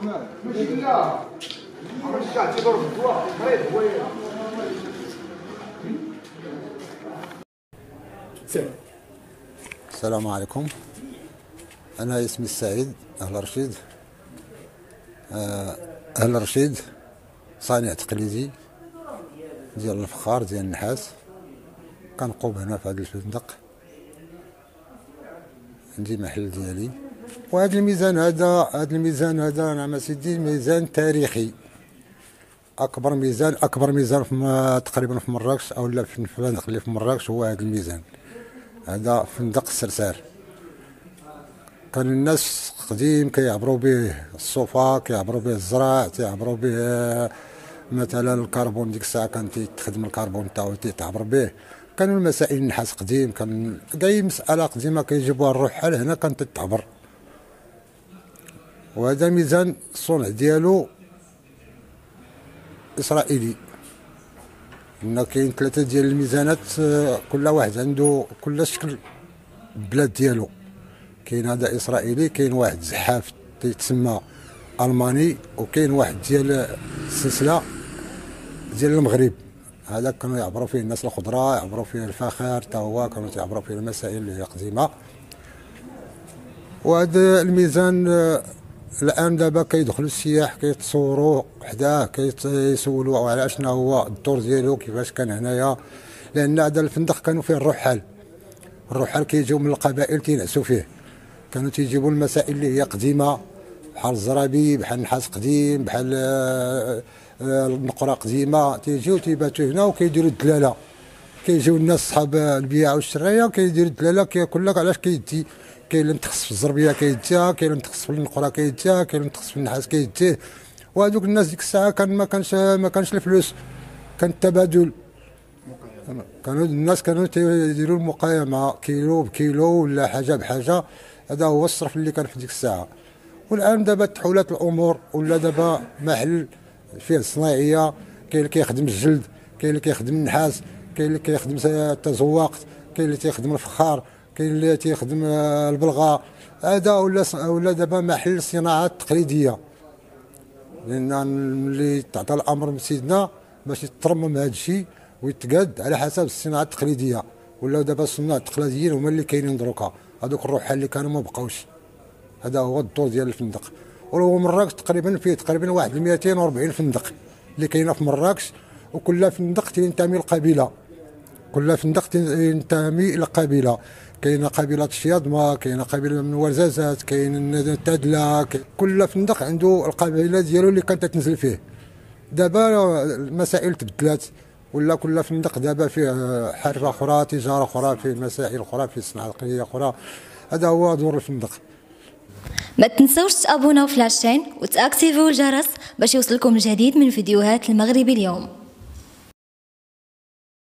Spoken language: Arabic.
السلام عليكم. أنا اسمي السعيد أهل رشيد. أهل رشيد صانع تقليدي ديال الفخار ديال النحاس. كنقوم هنا في هذا الفندق، عندي محل ديالي. وهذا الميزان هذا نعم سيدي ميزان تاريخي، أكبر ميزان تقريبا في مراكش أو لا في الفنادق اللي في مراكش هو هذا الميزان. هذا فندق السرسار. كان الناس قديم كيعبروا به الصوفا، كيعبروا به الزرع، كيعبروا به مثلا الكربون. ديك الساعه كان تخدم الكربون تاعو تعبر به. كانوا المسائل النحاس قديم، كان كاي مساله قديمه كيجيبوها الرحال هنا كانت تعبر. وهذا ميزان الصنع ديالو اسرائيلي. إن كاين 3 ديال الميزانات، كل واحد عنده كل شكل البلاد ديالو. كاين هذا اسرائيلي، كاين واحد زحاف تيتسمى الماني، وكاين واحد ديال السلسله ديال المغرب. هذا كانوا يعبروا فيه الناس الخضراء، يعبروا فيه الفخار تا هو، كانوا يعبروا فيه المسائل اللي هي قديمه. وهذا الميزان الان دابا كيدخلوا السياح كيتصوروا حداه، كيسولوا على شنو هو الدور ديالو كيفاش كان هنايا. لان هذا الفندق كانوا فيه الرحال كيجيو من القبائل تينعسوا فيه. كانوا تيجيبوا المسائل اللي هي قديمه بحال الزرابي، بحال النحاس قديم، بحال النقره قديمه، تيجيو تيباتوا هنا وكيديروا الدلاله. كيجيو الناس صحاب البيع والشرايه كيديروا الدلاله، كيقول لك علاش كيدي. كاين اللي متخصص في الزربيه كيديها، كاين اللي متخصص في النقره كيديها، كاين اللي متخصص في النحاس كيديه. وهذوك الناس ديك الساعه ما كانش الفلوس، كان التبادل. كانوا الناس تيديروا المقايمه كيلو بكيلو ولا حاجه بحاجه. هذا هو الصرف اللي كان في ديك الساعه. والان دابا تحولات الامور، ولا دابا محل فيه الصناعيه. كاين اللي كيخدم الجلد، كاين اللي كيخدم النحاس، كاين اللي كيخدم التزوقت، كاين اللي تيخدم الفخار، كاين اللي تيخدم البلغه. هذا ولا دابا محل صناعات تقليديه. لان ملي تعطى الامر من سيدنا باش يترمم هذا الشيء ويتقاد على حسب الصناعات التقليديه. ولاو دابا الصناع التقليديين هما اللي كاينين دروكا. هذوك الرحال اللي كانوا ما بقاوش. هذا هو الدور ديال الفندق. وهو مراكش تقريبا فيه تقريبا واحد 240 فندق اللي كاينه في مراكش. وكل فندق تينتمي لقبيله، كل فندق تنتمي الى قبيله. كاينه قبيله الشياضمه، كاينه قبيله من ورزازات، كاين التادله. كل فندق عنده القبيله ديالو اللي كانت تنزل فيه. دابا المسائل تبدلات، ولا كل فندق دابا فيه حرفه اخرى، تجاره اخرى، فيه مسائل اخرى، فيه صناعه تقليديه اخرى. هذا هو دور الفندق. ما تنسوش تابوناو في لاشين وتاكتيفيو الجرس باش يوصلكم الجديد من فيديوهات المغربي اليوم.